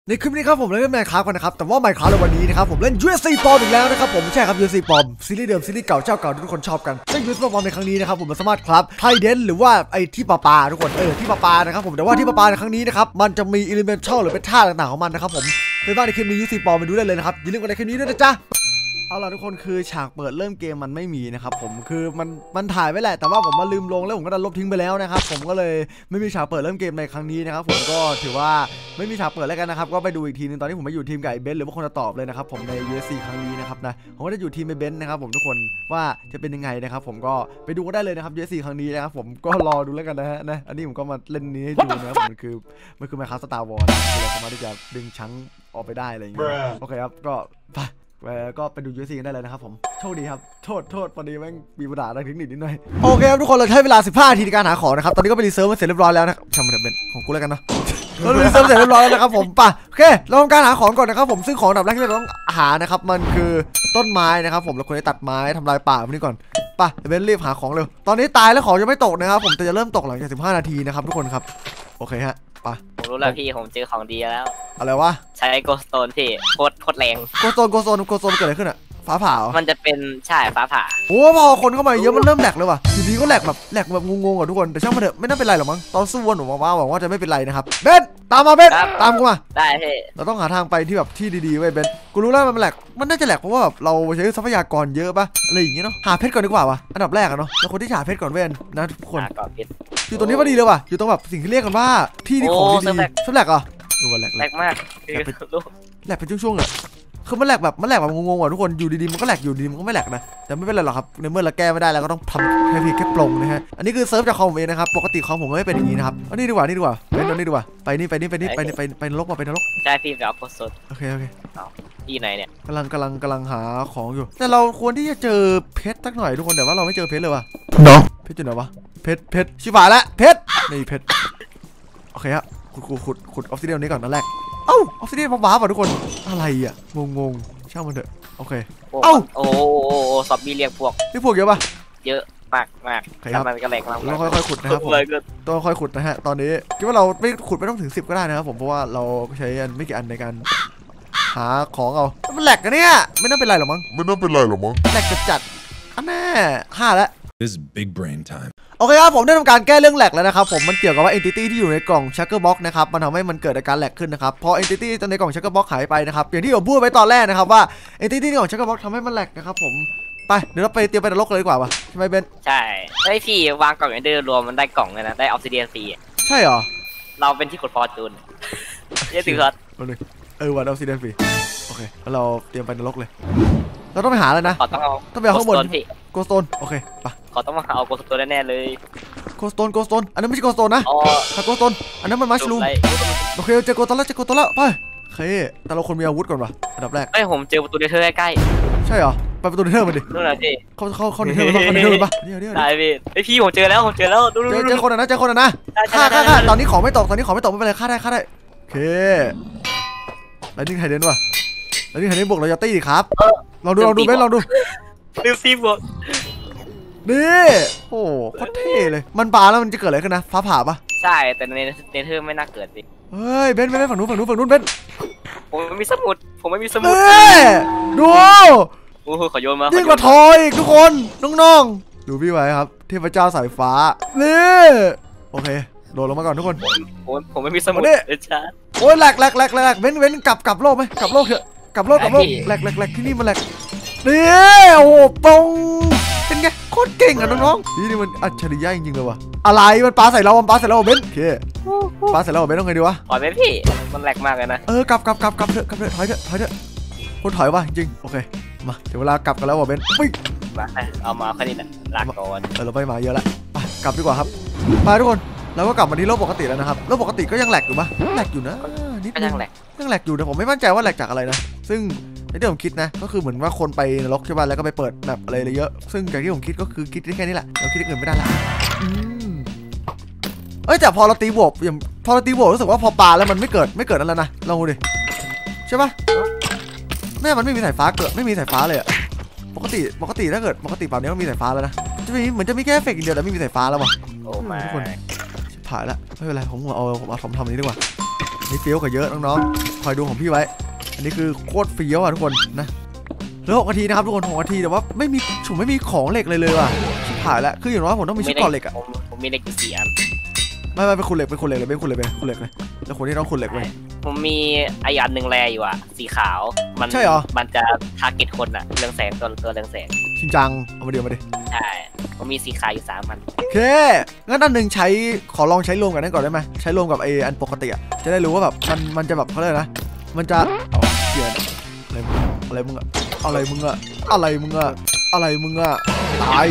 ในคลิปนี้ครับผมเล่น Minecraft กันนะครับแต่ว่า Minecraft ในวันนี้นะครับผมเล่น USC Prom อีกแล้วนะครับผมใช่ครับ USC Prom ซีรีส์เดิมซีรีส์เก่าเจ้าเก่าที่ทุกคนชอบกันซึ่ง USC Prom ในครั้งนี้นะครับผมมันสามารถครับไทเดนหรือว่าไอที่ปลาทุกคนที่ปลานะครับผมแต่ว่าที่ปลาในครั้งนี้นะครับมันจะมี Elemental หรือเป็นธาตุต่างๆของมันนะครับผมเป็นบ้านในคลิปนี้ USC Prom ไปดูได้เลยนะครับอย่าลืมกดไลค์คลิปนี้ด้วยนะจ๊ะเอาล่ะทุกคนคือฉากเปิดเริ่มเกมมันไม่มีนะครับผมคือมันถ่ายไว้แหละแต่ว่าผมมาลืมลงแล้วผมก็ดันลบทิ้งไปแล้วนะครับผมก็เลยไม่มีฉากเปิดเริ่มเกมในครั้งนี้นะครับผมก็ถือว่าไม่มีฉากเปิดแล้วกันนะครับก็ไปดูอีกทีนึงตอนที่ผมมาอยู่ทีมกับไอ้เบนซ์หรือว่าคนจะตอบเลยนะครับผมใน USC ครั้งนี้นะครับนะผมก็จะอยู่ทีมไอ้เบนซ์นะครับผมทุกคนว่าจะเป็นยังไงนะครับผมก็ไปดูก็ได้เลยนะครับ USC ครั้งนี้นะครับผมก็รอดูแล้วกันนะอันนี้ผมก็มาเล่นนี้ให้ดูนะครับมันคือMinecraft Star Wars เราสามารถที่จะดึงชั้งออกไปได้อะไรอย่างเงี้ยโอเคครับก็ไปดู USC กันได้เลยนะครับผมโชคดีครับโทษพอดีแม่งมีปัญหาทางเทคนิคนิดหน่อยโอเคครับทุกคนเราใช้เวลา15 นาทีในการหาของนะครับตอนนี้ก็ไปรีเซิร์ฟมาเสร็จเรียบร้อยแล้วนะครับช่างมันเป็นของกูแล้วกันเนาะเรารีเซิร์ฟเสร็จเรียบร้อยแล้วนะครับผมป่ะโอเคเราทำการหาของก่อนนะครับผมซึ่งของอันดับแรกที่เราต้องหานะครับมันคือต้นไม้นะครับผมเราควรจะตัดไม้ทำลายป่าพวกนี้ก่อนป่ะเบนรีบหาของเร็วตอนนี้ตายแล้วของยังไม่ตกนะครับผมแต่จะเริ่มตกหลังจาก15 นาทีนะครับทุกคนครับโอเคฮะผมรู้แล้วพี่ผมเจอของดีแล้วอะไรวะใช้โกสโตนพี่โคตรแรงโกสโตนเกิดอะไรขึ้นอะฟ้าผ่ามันจะเป็นใช่ฟ้าผ่าโอ้พอคนเข้ามาเยอะมันเริ่มแหลกเลยว่ะทีนี้ก็แหลกแบบงงๆอ่ะทุกคนแต่ช่างมันเถอะไม่น่าเป็นไรหรอกมั้งตอนสู้วนหวังว่าจะไม่เป็นไรนะครับเบนตามมาเบนตามกูมาได้พี่เราต้องหาทางไปที่แบบที่ดีๆไว้เบนกูรู้แล้วมันแหลกมันน่าจะแหลกเพราะว่าแบบเราใช้ทรัพยากรเยอะปะอะไรอย่างเงี้ยเนาะหาเพชรก่อนดีกว่าวะอันดับแรกอะเนาะแล้วคนที่หาเพชรก่อนเว้นนะทุกคนอยู่ตรงนี้พอดีเลยว่ะอยู่ตรงแบบสิ่งที่เรียกกันว่าที่ของดีๆแหลกอ่ะแหลกมากแหลกเป็นช่วงๆอะคือมันแหลกแบบงงๆว่ะทุกคนอยู่ดีๆมันก็แหลกอยู่ดีๆมันก็ไม่แหลกนะแต่ไม่เป็นไรหรอกครับในเมื่อเราแก้ไม่ได้เราก็ต้องทำให้เพียงแค่ปลงนะฮะอันนี้คือเซิร์ฟจากคอมผมเองนะครับปกติคอมผมไม่เป็นอย่างนี้นะครับอันนี้ดีกว่าเป็นตัวนี้ดีกว่าไปนรกไปนรกใช่พี่แบบโคตรสดโอเคที่ไหนเนี่ยกำลังหาของอยู่แต่เราควรที่จะเจอเพชรสักหน่อยทุกคนแต่ว่าเราไม่เจอเพชรเลยว่ะเนาะเพชรอยู่ไหนวะเพชรชิบหายแล้วเพชรนี่เพชรโอเคฮะขุดออฟซิเดียนนี้ก่อนนั่นแรกเอ้าออฟซิเดียนว้าวๆทุกคนอะไรอ่ะงงช่างมันเถอะโอเคเอ้าโอ้ซอมบี้เรียกพวกเยอะปะเยอะมากครับมันก็แรงมากเราค่อยๆขุดนะครับผมต้องค่อยขุดนะฮะตอนนี้คิดว่าเราไม่ขุดไม่ต้องถึง10ก็ได้นะครับผมเพราะว่าเราใช้ไม่กี่อันในการหาของเอามันแหลกกันเนี่ยไม่น่าเป็นไรหรอกมั้งแหลกจัดอันแน่5แล้ว This is big brain time โอเคครับผมได้ทำการแก้เรื่องแหลกแล้วนะครับผมมันเกี่ยวกับว่า entity ที่อยู่ในกล่อง Shulker Box นะครับมันทำให้มันเกิดอาการแหลกขึ้นนะครับพอ entity ในกล่อง Shulker Box หายไปนะครับอย่างที่ผมพูดไว้ตอนแรกนะครับว่า entity ในกล่อง Shulker Box ทำให้มันแหลกนะครับผมไปเดี๋ยวเราไปเตรียมไปนรกเลยดีกว่าวะใช่ไหมเบนใช่ได้พี่วางกล่องเอนเดอร์รวมมันได้กล่องเลยนะได้ออฟซิเดียนฟรีใช่เหรอเราเป็นที่กดฟอร์จูนเยอะถึงครับวันออฟซิเดียนฟรีโอเคแล้วเราเตรียมไปนรกเลยเราต้องไปหาเลยนะต้องไปเอาข้างบนโกสโตนโอเคไปเขาต้องมาเอาโกสโตนแน่เลยโกสโตนอันนั้นไม่ใช่โกสโตนนะโกสโตนอันนั้นมันมัชลูมโอเคเจอโกสโตนแล้วไปโอเคแต่เราคนมีอาวุธก่อนวะอันดับแรกผมเจอประตูเนเธอร์ใกล้ใช่เหรอไปประตูเนเธอร์มาดินู่นน่ะพี่เขาเนเธอร์ปะเดี๋ยวได้พี่ผมเจอแล้วดูเจอคนนะฆ่าตอนนี้ของไม่ตกไม่เป็นไรฆ่าได้โอเคแล้วนี่ใครเดินวะแล้วนี่ใครเดินบวกเราจะตีดิครับลองดูเบนลองดูดูซีบวกนี่โอ้โคตรเท่เลยมันปาแล้วมันจะเกิดอะไรขึ้นนะฟ้าผ่าปะใช่แต่ในเนเธอร์ไม่น่าเกิดสิเฮ้ยเบนฝั่งนู้นเบนผมไม่มีสมุดดูโอ้โหขอโยนมายิ่งกว่าทอยอีกทุกคนน้องๆดูพี่ไว้ครับเทพเจ้าสายฟ้านี่โอเคโดดลงมาก่อนทุกคนผมไม่มีสมุดโอ้ยแหลกเว้นกลับโลกไหมกลับโลกเถอะกลับโลกแหลกที่นี่มันแหลกนี่โอ้โหปงเป็นไงโคตรเก่งอ่ะน้องๆนี่มันอัจฉริยะจริงๆเลยว่ะอะไรมันปาใส่เราเบนโอเคปาใส่เราเบนต้องไงดีวะถอยไปพี่มันแหลกมากเลยนะกลับเถอะถอยเถอะคนถอยว่ะจริงโอเคมาเดี๋ยวเวลากลับกันแล้วว่ะเบนมาเอามาแค่นี้นะลากก่อนเราไปมาเยอะแล้วไปกลับดีกว่าครับไปทุกคนเราก็กลับมาที่โลกปกติแล้วนะครับโลกปกติก็ยังแหลกอยู่ปะแหลกอยู่นะนิดนึงยังแหลกอยู่แต่ผมไม่มั่นใจว่าแหลกจากอะไรนะซึ่งในที่ผมคิดนะก็คือเหมือนว่าคนไปนรกใช่ป่ะแล้วก็ไปเปิดแบบอะไรเยอะซึ่งจากที่ผมคิดก็คือคิดได้แค่นี้แหละเราคิดอื่นไม่ได้ละแต่พอเราตีบวกรู้สึกว่าพอปลาแล้วมันไม่เกิดนั่นแล้วนะลองดูดิใช่ป่ะแม่มันไม่มีสายฟ้าเกิดไม่มีสายฟ้าเลยอะปกติถ้าเกิดปกติป่านี้มันมีสายฟ้าแล้วนะจะมีเหมือนจะมีแค่เอฟเฟกต์เดียวแต่ไม่มีสายฟ้าแล้วว่ะโอ้ไม่ทุกคนผ่านแล้วไม่เป็นไรผมเอาทำนี้ดีกว่านี่เฟี้ยวกว่าเยอะน้องๆคอยดูของพี่ไว้อันนี้คือโคตรเฟี้ยวอ่ะทุกคนนะแล้ว6 นาทีนะครับทุกคน6 นาทีแต่ว่าไม่มีของเหล็กเลยว่ะชิบหายแล้วคืออย่างน้อยผมต้องมีชุดก่อเหล็กอ่ะผมมีเหล็กอยู่4 อันไม่เป็นคุณเหล็กเลยเป็นคุณเหล็กเลยแล้วคนที่ต้องคุณเหล็กเลยผมมีไอ้อันหนึ่งแรอยู่อะสีขาวมันใช่เหรอมันจะทาร์เก็ตคนอะเรืองแสงตัวเรืองแสงจริงจังเอามาดิใช่ผมมีสีขาวอยู่3 อันโอเคงั้นอันหนึ่งขอลองใช้รวมกันนั่นก่อนได้ไหมใช้รวมกับไออันปกติอะจะได้รู้ว่าแบบมันจะแบบเขาเรียกนะมันจะเกี่ยอะไรมึงอะตาย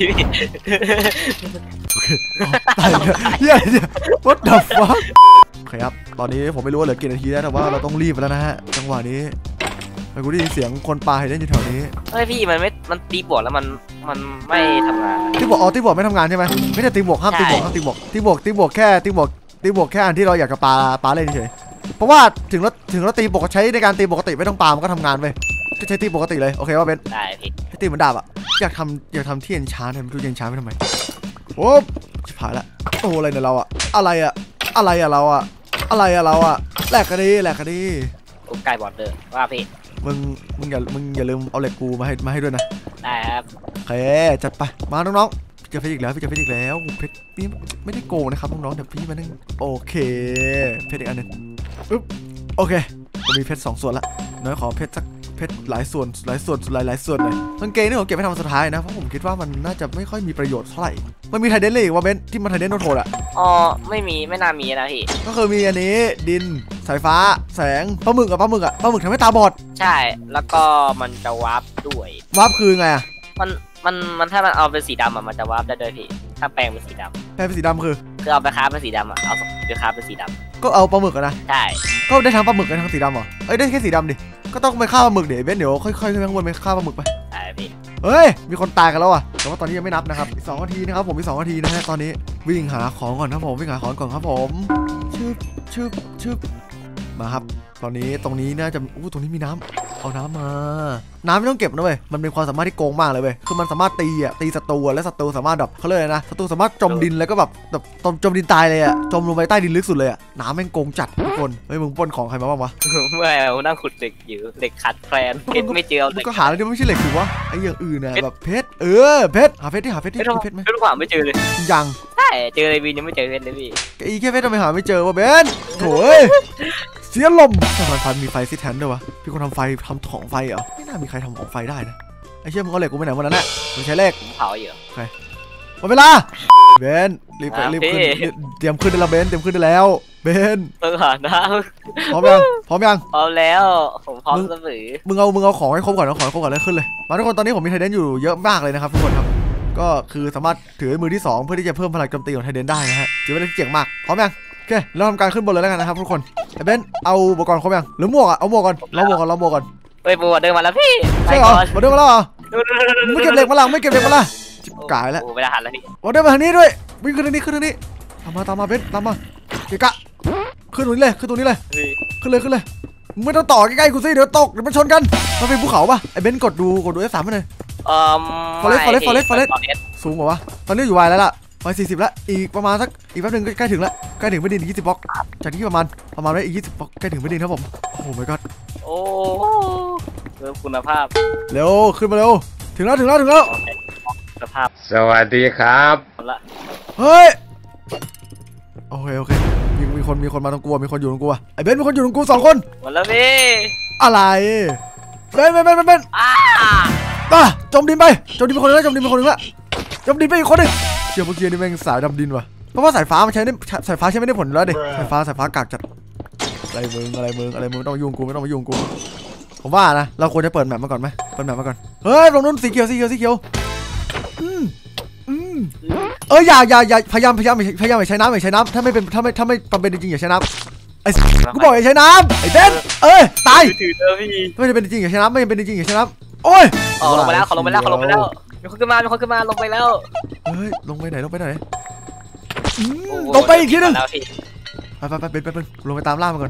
โอเคตายเฮียwhat the fuck โอเคครับตอนนี้ผมไม่รู้ว่าเหลือกี่นาทีแล้วแต่ว่าเราต้องรีบแล้วนะฮะจังหวะนี้ไปกูได้ยินเสียงคนปาให้เล่นอยู่แถวนี้เฮ้ยพี่มันตีบวกแล้วมันไม่ทำงานตีบวกตีบวกไม่ทำงานใช่ไหมไม่ได้ตีบวกห้ามตีบวกแค่ตีบวกแค่อันที่เราอยากจะปาเล่นเฉยเพราะว่าถึงเราตีปกใช้ในการตีปกติไม่ต้องปามันก็ทำงานไปใช้ตีปกติเลยโอเคว่าเบนได้พี่ให้ตีเหมือนดาบอะอยากทำที่เย็นช้าเนี่ยมันดูเย็นช้าไปทำไมโอ้ชิบหายละโอ้อะไรเนี่ยเราอะอะไรอะเราอะแหลกกันดีกูไก่บอดเดอร์ว่าพี่มึงอย่าลืมเอาเหล็กกูมาให้ด้วยนะได้ครับโอเคจัดไปมาน้องๆจะเพชรอีกแล้วเพชรพี่ไม่ได้โกงนะครับน้องๆเดี๋ยวพี่มานึ่งโอเคเพชรอีกอันนึงอึ๊บโอเคผมมีเพชร2 ส่วนละน้อยขอเพชรสักเพชรหลายส่วนหลายส่วนเลยกางเกงนี่ผมเก็บไว้ทำสุดท้ายนะเพราะผมคิดว่ามันน่าจะไม่ค่อยมีประโยชน์เท่าไหร่มันมีไทเดนเลยว่าเบนที่มันไทเดนโนโทนอะอ๋อไม่น่ามีนะพี่ก็คือมีอันนี้ดินสายฟ้าแสงปลาหมึกทำให้ตาบอดใช่แล้วก็มันจะวาร์ปด้วยวาร์ปคือไงอะมันถ้ามันเอาเป็นสีดำมันจะวาร์ปได้ด้วยพี่ถ้าแปลงเป็นสีดำคือเอาไปค้าเป็นสีดำเอาไปค้าเป็นสีดำก็เอาปลาหมึกนะใช่ก็ได้ทั้งปลาหมึกกับทั้งสีดำเหรอได้แค่สีดำดิก็ต้องไปฆ่าปลาหมึกเดี๋ยวค่อยๆขึ้นข้างบนไปฆ่าปลาหมึกไปใช่พี่เฮ้ยมีคนตายกันแล้วอ่ะแต่ว่าตอนนี้ยังไม่นับนะครับอีก2 นาทีนะครับผมอีก2 นาทีนะฮะตอนนี้วิ่งหาของก่อนครับผมชึบมาครับตอนนี้ตรงนี้น่าจะตรงนี้มีน้ำเอาน้ำไม่ต้องเก็บนะเว้ยมันเป็นความสามารถที่โกงมากเลยเว้ยคือมันสามารถตีศัตรูและศัตรูสามารถแบบเขาเลยนะศัตรูสามารถจมดินแล้วก็แบบจมดินตายเลยอะจมลงไปใต้ดินลึกสุดเลยอะน้ำแม่งโกงจัดทุกคนเฮ้ยมึงปล้นของใครมาบ้างวะไม่นั่งขุดเหล็กอยู่เหล็กขัดแคลนเพชรไม่เจอก็หาอะไรที่ไม่ใช่เหล็กถูกวะไอ้อย่างอื่นนะแบบเพชรเพชรหาเพชรไหมเพชรไหมเพชรขวาไม่เจอเลยยังใช่เจอในวินยังไม่เจอเพชรเลยพี่ไอ้แค่เพชรทำไมหาไม่เจอวะเบนโถ่เสียลมทำไมไฟมีไฟซิทแทนด้วยวะพี่คนทำไฟทำของไฟเหรอไม่น่ามีใครทำของไฟได้นะไอ้เชี่ยมึงเอาเหล็กกูไปไหนวันนั้นแหละมึงใช้เหล็กเผาอยู่โอเคหมดเวลาเบนรีบขึ้นเตรียมขึ้นได้แล้วเบนเบนหาน้ำพร้อมยังพร้อมแล้วผมพร้อมเสมอมึงเอาของให้ครบก่อนแล้วขึ้นเลยมาทุกคนตอนนี้ผมมีไทเดนอยู่เยอะมากเลยนะครับทุกคนครับก็คือสามารถถือมือที่2เพื่อที่จะเพิ่มพลังโจมตีของไทเดนได้นะฮะถือว่าได้เจ๋งมากพร้อมยังโอเคเราทำการขึ้นบนเลยแล้วกันนะครับทุกคนไอ้เบนเอาอุปกรณ์ครบยังหรือหมวกเอาหมวกก่อนเราหมวกก่อนเฮ้ยหมวกเดินมาแล้วพี่ใช่เหรอเดินมาแล้วเหรอไม่เก็บเหล็กมาละจิบกายแล้วไม่ได้หันแล้วพี่เดินมาทางนี้ด้วยวิ่งขึ้นทางนี้ตามมาเบนตามมาเกะกะขึ้นตรงนี้เลยขึ้นเลยไม่ต้องต่อใกล้ๆกูสิเดี๋ยวตกเดี๋ยวมันชนกันมันเป็นภูเขาป่ะไอ้เบนกดดู F3 มาหน่อยฟอเรสสูงกว่าวะตอนนี้อยู่วายแล้วล่ะไป40แล้วอีกประมาณสักอีกแป๊บนึงใกล้ถึงแล้วใกล้ถึงไม่ดิน20 บล็อกจากที่ประมาณได้อีก20 บล็อกใกล้ถึงไม่ดินครับผมโอ้โห my god โอ้เพิ่มคุณภาพเร็วขึ้นมาเร็วถึงแล้วสภาพสวัสดีครับเฮ้ยโอเคมีคนมาตรงกูมีคนอยู่ตรงกูไอ้เบนมีคนอยู่ตรงกู2 คนหมดแล้วพี่อะไรเบนจมดินไปคนนึงแล้วจมดินไปอีกคนนึงเชี่ยเมื่อกี้นี่แม่งสายดำดินว่ะเพราะว่าสายฟ้ามันใช้ไม่ได้ผลแล้วดิสายฟ้ากากจัดอะไรมึงไม่ต้องยุ่งกูผมว่านะเราควรจะเปิดแมปมาก่อนไหมเฮ้ยตรงนู้นสีเขียวอย่าพยายามอย่าใช้น้ำถ้าไม่จำเป็นจริงอย่าใช้น้ำไอ้กูบอกอย่าใช้น้ำไอ้เบนตายไม่จำเป็นจริงอย่าใช้น้ำโอ้ยลงไปแล้วมีคนขึ้นมาลงไปแล้วเฮ้ยลงไปไหนลงไปอีกทีนึงไปลงไปตามล่ามาก่อน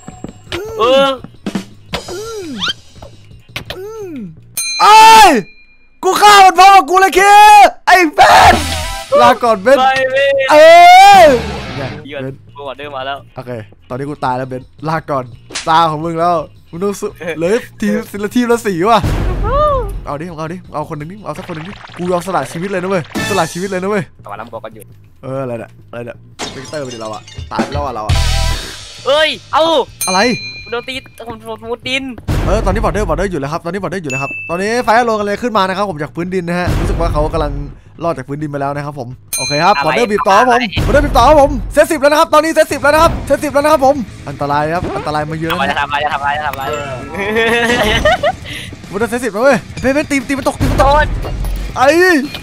กูฆ่ามันเพราะว่ากูเลยคิดไอ้เบนลาก่อนเบนเบนมาแล้วโอเคตอนนี้กูตายแล้วเบนลาก่อนตาของมึงแล้วมึงต้องเลยทีมละสีว่ะเอาดิเอาคนหนึ่งดิเอาสักคนหนึ่งดิกูยอมสละชีวิตเลยนะเว้ยสละชีวิตเลยนะเว้ยแต่ว่าน้ำโกกันอยู่อะไรเนี่ยเบเตอร์ไปดิเราอะตายไปแล้วอะเราอะเอ้ยเอ้าอะไรโดนตีผมมุดดินตอนนี้บอร์เดอร์อยู่แล้วครับตอนนี้ไฟอโลกันเลยขึ้นมานะครับผมจากพื้นดินนะฮะรู้สึกว่าเขากำลังรอดจากพื้นดินมาแล้วนะครับผมโอเคครับบอร์เดอร์บีบต่อครับผมเซต 10แล้วนะครับตอนนี้เซต 10แล้วนะครับผมอันตรายครับอันตรายมาเยอะจะทำอะไรบอร์เดอร์เซต 10แล้วเว้ยเป็นตีมันตกไอ้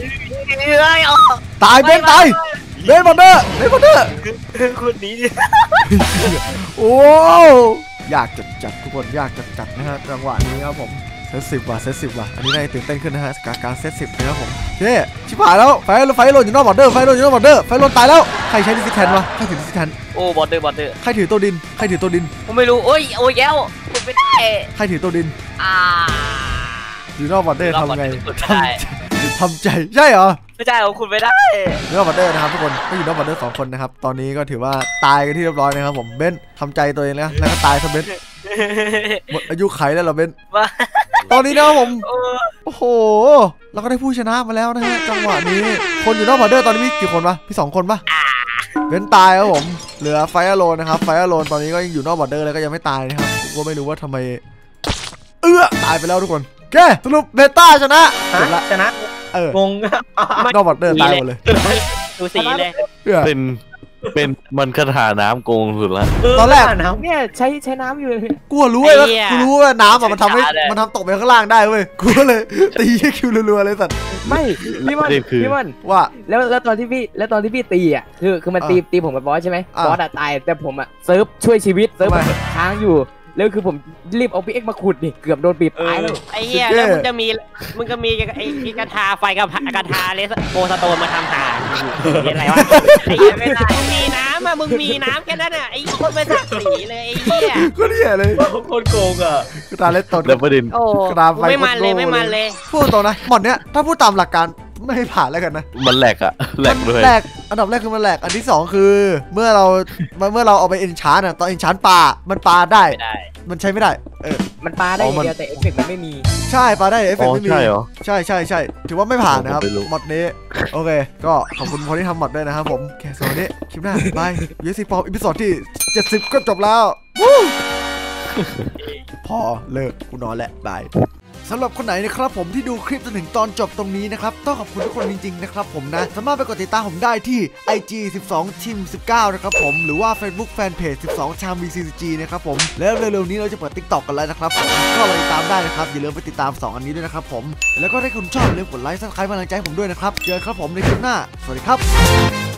ตายเป็นบอร์เดอร์คนนี้โอ้ยากจัดทุกคนยากจัดนะฮะจังหวะนี้ครับผมเซต 10 ว่ะอันนี้น่าตื่นเต้นขึ้นนะฮะการเซต 10นะครับผมเฮ้ชิบหายแล้วไฟโลอยู่นอกบอร์เดอร์ไฟโลตายแล้วใครใช้ดิสแทนวะใครถือดิสแทนโอ้บอร์เดอร์ใครถือตัวดินผมไม่รู้โอ้ยแก้วคุณไม่ได้ใครถือตัวดินอยู่นอกบอร์เดอร์ทำไงทำใจใช่เหรอไม่ใช่ของคุณไม่ได้อยู่นอกบอร์เดอร์นะครับทุกคนก็อยู่นอกบอร์เดอร์2 คนนะครับตอนนี้ก็ถือว่าตายกันที่เรียบร้อยนะครับผมเบนทำใจตัวเองแล้วก็ตายซะเบนหมดอายุไขแล้วเหรอเบนตอนนี้นะครับผมโอ้โหเราก็ได้ผู้ชนะมาแล้วนะฮะจังหวะนี้คนอยู่นอกบอร์เดอร์ตอนนี้มีกี่คนปะพี่2 คนปะเบนตายครับผมเหลือไฟอโลนนะครับไฟอโลนตอนนี้ก็ยังอยู่นอกบอร์เดอร์แล้วก็ยังไม่ตายนะครับผมก็ไม่รู้ว่าทำไมตายไปแล้วทุกคนแกสรุปเบต้าชนะงงนอกบอร์เดอร์ตายหมดเลยดูสีเลยเป็นมันคาถาน้ำโกงสุดละตอนแรกเนี่ยใช้น้ำอยู่กูรู้ว่าน้ำมันทำตกไปข้างล่างได้เว้ยกูเลยตีคิวรัวๆเลยสัตว์ไม่พี่มันว่าแล้วตอนที่พี่ตีอ่ะคือมันตีผมกับบอสใช่ไหมบอสตายแต่ผมอ่ะเซิร์ฟช่วยชีวิตเซิร์ฟค้างอยู่แล้วคือผมรีบเอาพี่เอ็กมาขุดนี่เกือบโดนบีบตายแล้วไอ้เหี้ยแล้วมึงก็มีไอ้กระทาไฟกับกระทาเลสโปสโตนมาทำหาอะไรวะไอ้เหี้ยไม่ได้มีน้ำอะมึงมีน้ำแค่นั้นอะไอ้คนไม่สักสีเลยไอ้เหี้ยก็เหี้ยเลยโคตรโกงอ่ะกระทาเลสโตนประเด็นกระทาไฟไม่มันเลยพูดตรงนะหมดเนี้ยถ้าพูดตามหลักการไม่ให้ผ่านแล้วกันนะมันแหลกเลยอันดับแรกคือมันแหลกอันที่2คือเมื่อเราเอาไปเอนชาร์ตอนเอนชาร์ปลามันปลาได้มันใช้ไม่ได้มันปลาได้อย่างเดียวแต่เอฟเฟกต์มันไม่มีใช่ปลาได้เอฟเฟกต์ไม่มีใช่ถือว่าไม่ผ่านนะครับมอดนี้โอเคก็ขอบคุณคนที่ทำมอดด้วยนะครับผมแค่สวัสดีคลิปหน้าบายยูซีฟอร์มอีพิโซดที่70ก็จบแล้วพอเลิกกูนอนแหละบายสำหรับคนไหนนะครับผมที่ดูคลิปจนถึงตอนจบตรงนี้นะครับต้องขอบคุณทุกคนจริงๆนะครับผมนะสามารถไปกดติดตามผมได้ที่ IG 12 Team 19นะครับผมหรือว่า Facebook Fanpage 12 Cham VCG นะครับผมแล้วเร็วๆนี้เราจะเปิด TikTok กันแล้วนะครับผมก็ไปติดตามได้นะครับอย่าลืมไปติดตาม2อันนี้ด้วยนะครับผมแล้วก็ถ้าคุณชอบอย่าลืมกดไลค์ Subscribe กำลังใจผมด้วยนะครับเจอกันครับผมในคลิปหน้าสวัสดีครับ